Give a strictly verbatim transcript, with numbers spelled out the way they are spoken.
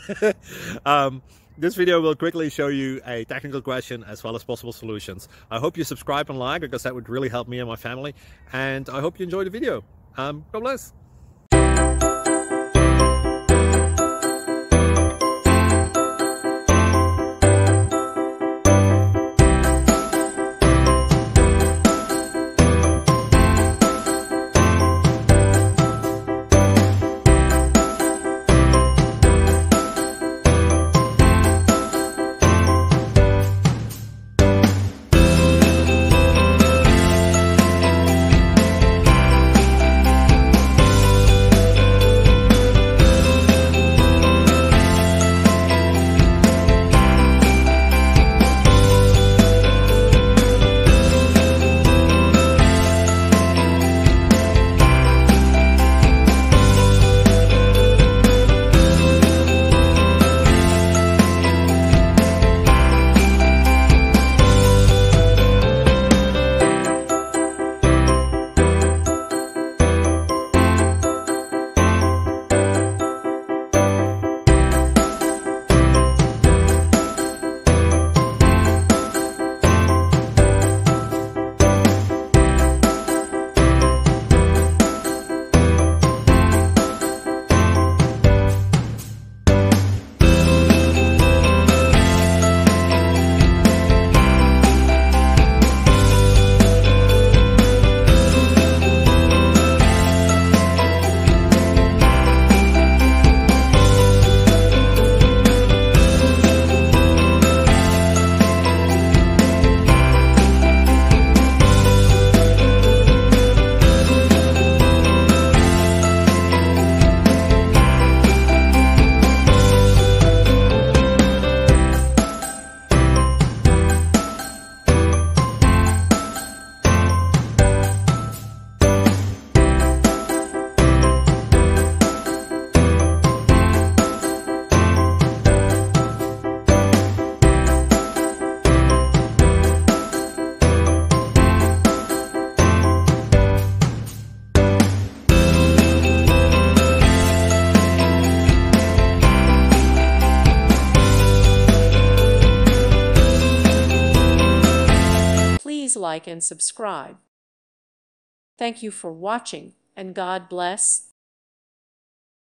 um, this video will quickly show you a technical question as well as possible solutions. I hope you subscribe and like, because that would really help me and my family. And I hope you enjoy the video. Um, God bless. Please like and subscribe. Thank you for watching, and God bless.